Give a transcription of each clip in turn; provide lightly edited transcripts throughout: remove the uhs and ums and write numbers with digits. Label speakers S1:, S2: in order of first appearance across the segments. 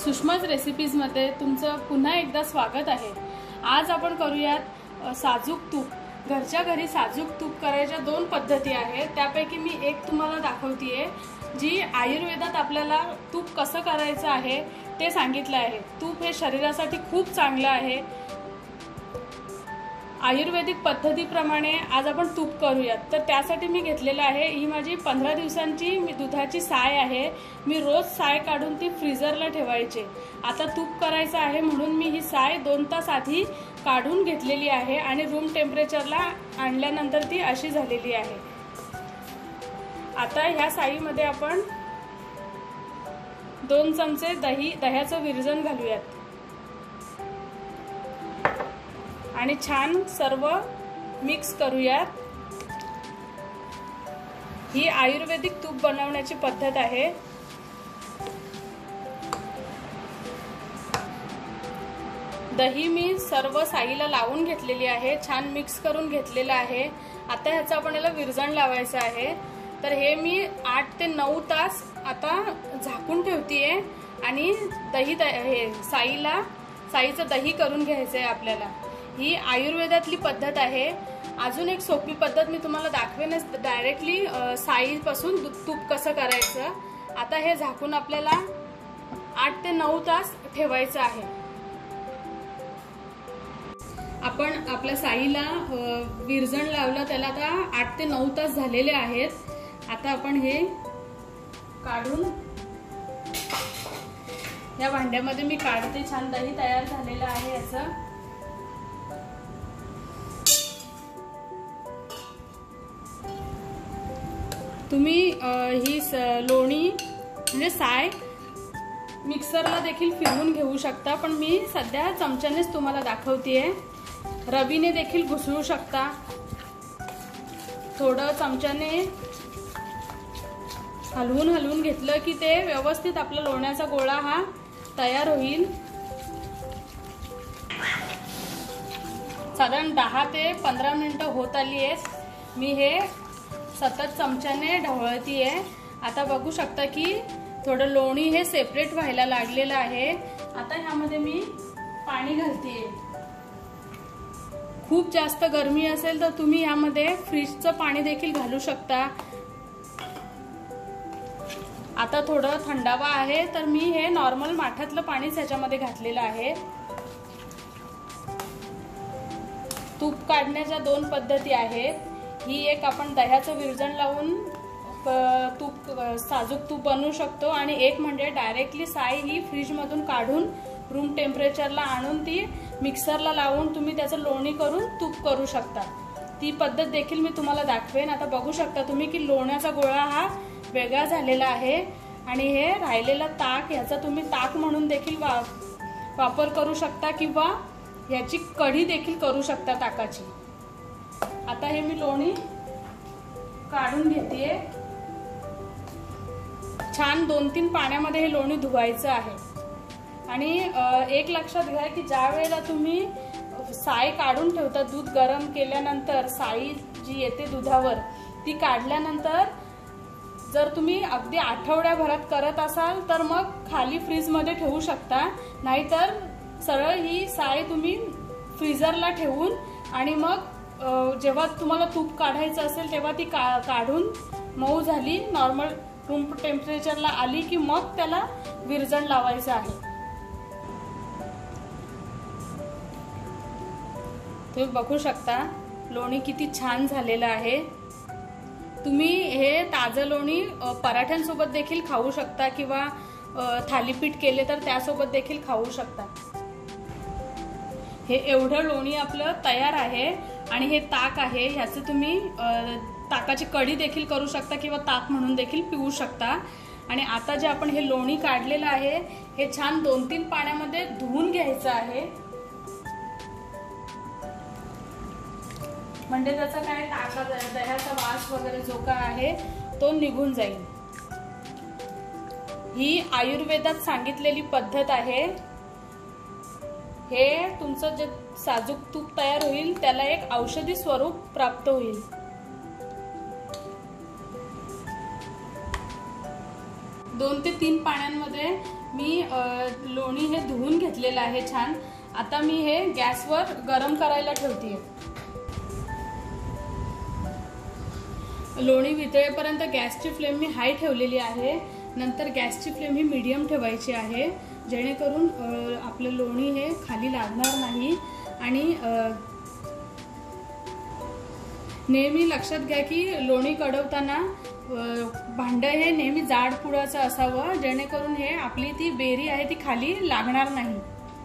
S1: सुषमाज रेसिपीजमध्ये तुमचं पुन्हा एकदा स्वागत आहे। आज आपण करूयात साजूक तूप। घरच्या घरी साजूक तूप करायच्या दोन पद्धती आहेत, त्यापैकी मी एक तुम्हाला दाखवतेय जी आयुर्वेदात आपल्याला तूप कसं करायचं आहे ते सांगितलं आहे। तूप हे शरीरासाठी खूप चांगलं आहे। आयुर्वेदिक पद्धतीप्रमाणे आज आपण तूप करूयात। तर त्यासाठी मी घेतलेलं आहे, ही माझी 15 दिवसांची दुधाची साय आहे। मी रोज साय काढून ती फ्रीजरला ठेवायचे। आता तूप करायचं आहे म्हणून मी ही साय 2 तास आधी काढून घेतलेली आहे आणि रूम टेम्परेचरला आणल्यानंतर ती अशी झालेली आहे। आता ह्या साईमध्ये आपण 2 चमचे दह्याचं विरजण घालूयात आणि छान सर्व मिक्स करूयात। ही आयुर्वेदिक तूप बनवण्याची पद्धत आहे। दही मी सर्व साईला लावून घेतलेली आहे, छान मिक्स करून घेतलेलं आहे। आता ह्याचं आपण याला विरजण लावायचं आहे। तर हे मी 8 ते 9 तास आता झाकून ठेवतेय आणि हे साईचं दही करून घ्यायचं आहे आपल्याला। ही आयुर्वेदातली पद्धत आहे। अजून एक सोपी पद्धत मी तुम्हाला दाखवेनच, डायरेक्टली साईपासून तूप कसं करायचं। आता हे झाकून आपल्याला 8 ते 9 तास ठेवायचं आहे। आपण आपल्या साईला विरजण लावलं, त्याला आता 8 ते 9 तास झालेले आहेत। आता आपण हे काढून या भांड्यामध्ये मी काढते। छान दही तयार झालेलं आहे याचं। तुम्ही ही लोणी म्हणजे साय मिक्सरला देखील फिरवून घेऊ शकता, पण मी सध्या चमच्यानेच तुम्हाला दाखवतेय। रवीने देखील घुसळू शकता। थोडं चमच्याने हलवून घेतलं की ते व्यवस्थित आपला लोण्याचा गोळा हा तयार होईल। साधारण 10 ते 15 मिनिटं होत आली आहेत। मी हे सतत चमच्याने ढवळतीये। आता बघू शकता की थोडं लोणी हे सेपरेट व्हायला लागलेलं आहे। आता ह्यामध्ये मी पाणी घालतेय। खूप जास्त गरमी असेल तर तुम्ही यामध्ये फ्रीजचं पाणी देखील घालू शकता। आता थोडं थंडावा आहे तर मी हे नॉर्मल माठातलं पाणीच ह्याच्यामध्ये घातलेलं आहे। तूप काढण्याच्या 2 पद्धती आहेत। ही एक आपण दह्याचं विरजण लावून साजूक तूप बनवू शकतो आणि एक म्हणजे डायरेक्टली साय ही फ्रीज मधून काढून रूम टेम्परेचरला आणून ती मिक्सरला लावून तुम्ही त्याचं लोणी करून तूप करू शकता। ती पद्धत देखील मी तुम्हाला दाखवेन। आता बघू शकता तुम्ही की लोण्याचा गोळा हा वेगळा झालेला आहे आणि हे राहिलेला ताक, ह्याचा तुम्ही ताक म्हणून देखील वापर करू शकता किंवा याची कढी देखील करू शकता ताकाची। आता हे मी लोणी काढून घेतेय। छान 2-3 पाण्यामध्ये हे लोणी धुवायचं आहे। आणि एक लक्षात घ्या की ज्या वेळेला तुम्ही साय काढून ठेवता, दूध गरम केल्यानंतर साई जी येते दुधावर ती काढल्यानंतर जर तुम्ही अगदी आठवड्याभरात करत असाल तर मग खाली फ्रीज मध्ये ठेवू शकता, नाहीतर सरळ ही साय तुम्ही फ्रीजरला ठेवून आणि मग जेव्हा तुम्हाला तूप काढायचं असेल तेव्हा ती काढून मऊ झाली, नॉर्मल रूम टेम्परेचरला आली की मग त्याला विरजण लावायचं आहे। तुम्ही बघू शकता लोणी किती छान झालेलं आहे। तुम्ही हे ताजं लोणी पराठ्यांसोबत देखील खाऊ शकता किंवा थालीपीठ केले तर त्यासोबत देखील खाऊ शकता। हे एवढं लोणी आपलं तयार आहे आणि हे ताक आहे, ह्याचं तुम्ही ताकाची कढी देखील करू शकता किंवा ताक म्हणून देखील पिऊ शकता। आणि आता जे आपण हे लोणी काढलेलं आहे हे छान 2-3 पाण्यामध्ये धुवून घ्यायचं आहे, म्हणजे त्याचा काय दह्याचा वास वगैरे जो काय आहे तो निघून जाईल। ही आयुर्वेदात सांगितलेली पद्धत आहे। हे तुमचं जे साजूक तूप तयार होईल त्याला एक औषधी स्वरूप प्राप्त होईल। 2 ते 3 पाण्यामध्ये मी लोणी हे धुवून घेतलेलं आहे छान। आता मी हे गॅसवर गरम करायला ठेवते। लोणी वितळेपर्यंत गॅसची फ्लेम मी हाय ठेवलेली आहे। नंतर गॅसची फ्लेम ही मीडियम ठेवायची आहे, जेणेकरून आपलं लोणी हे खाली लागणार नाही। आणि नेहमी लक्षात घ्या की लोणी कढवताना भांड हे नेहमी जाड पुडाचं असावं, जेणेकरून हे आपली ती बेरी आहे ती खाली लागणार नाही।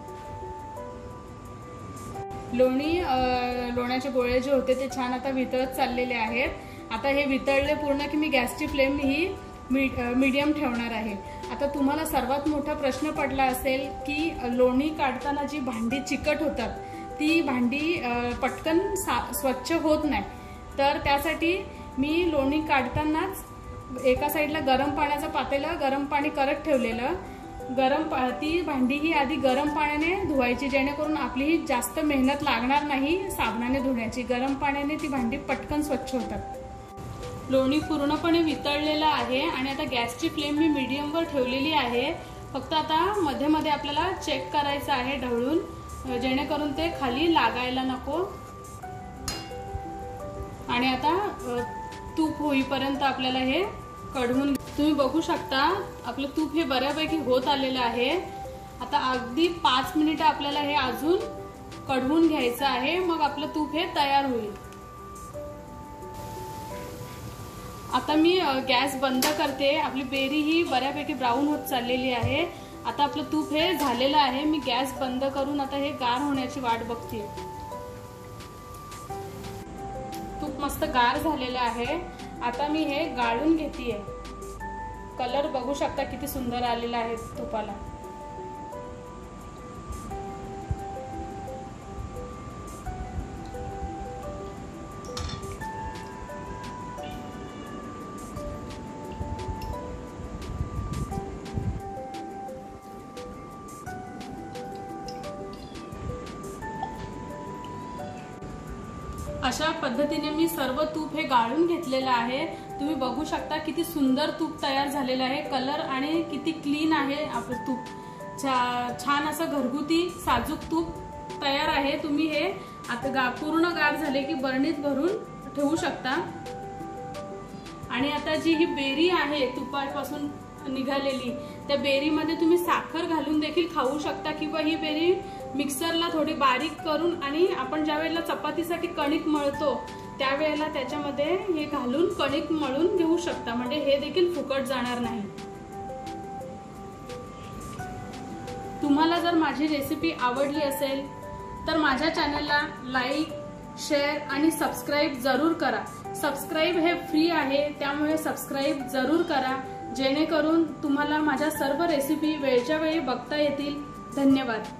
S1: लोण्याचे गोळे जे होते ते छान आता वितळत चाललेले आहेत। आता हे वितळले पूर्ण की मी गॅसची फ्लेम ही मीडियम ठेवणार आहे। आता तुम्हाला सर्वात मोठा प्रश्न पडला असेल की लोणी काढताना जी भांडी चिकट होतात ती भांडी पटकन स्वच्छ होत नाही, तर त्यासाठी मी लोणी काढतानाच एका साईडला गरम पाण्याचं पातेलं गरम पाणी करत ठेवलेलं। ती भांडी ही आधी गरम पाण्याने धुवायची, जेणेकरून आपली ही जास्त मेहनत लागणार नाही साबणाने धुण्याची। गरम पाण्याने ती भांडी पटकन स्वच्छ होतात। लोणी पूर्णपणे वितळलेलं आहे आणि आता गॅसची फ्लेम मी मीडियमवर ठेवलेली आहे। फक्त आता मध्ये मध्ये आपल्याला चेक करायचं आहे ढवळून, जेणेकरून ते खाली लागायला नको। आणि आता तूप होईपर्यंत आपल्याला हे कढवून, तुम्ही बघू शकता आपलं तूप हे बऱ्यापैकी होत आलेलं आहे। आता अगदी 5 मिनिटं आपल्याला हे अजून कढवून घ्यायचं आहे, मग आपलं तूप हे तयार होईल। आता मी गॅस बंद करते। आपली बेरी ही बऱ्यापैकी ब्राऊन होत चाललेली आहे। आता आपलं तूप हे झालेलं आहे। मी गॅस बंद करून आता हे गार होण्याची वाट बघते। तूप मस्त गार झालेलं आहे। आता मी हे गाळून घेतेय। कलर बघू शकता किती सुंदर आलेला आहे तुपाला। अशा पद्धतीने मी सर्व तूप हे गाळून घेतलेलं आहे। तुम्ही बघू शकता किती सुंदर तूप तयार झालेलं आहे। कलर आणि किती क्लीन आहे आपलं तूप। छान असं घरगुती साजूक तूप तयार आहे। तुम्ही हे आता पूर्ण गार झाले की बरणीत भरून ठेवू शकता। आणि आता जी ही बेरी आहे तुपापासून निघालेली, त्या बेरीमध्ये तुम्ही साखर घालून देखील खाऊ शकता, किंवा ही बेरी मिक्सरला थोडी बारीक करून आणि आपण ज्या वेळेला चपातीसाठी कणिक मळतो त्यावेळेला त्याच्यामध्ये हे घालून कणिक मळून घेऊ शकता, म्हणजे हे देखील फुकट जाणार नाही। तुम्हाला जर माझी रेसिपी आवडली असेल तर माझ्या चॅनलला लाईक, शेअर आणि सबस्क्राईब जरूर करा। सबस्क्राईब हे फ्री आहे, त्यामुळे सबस्क्राईब जरूर करा, जेणेकरून तुम्हाला माझ्या सर्व रेसिपी वेळच्या वेळी बघता येतील। धन्यवाद।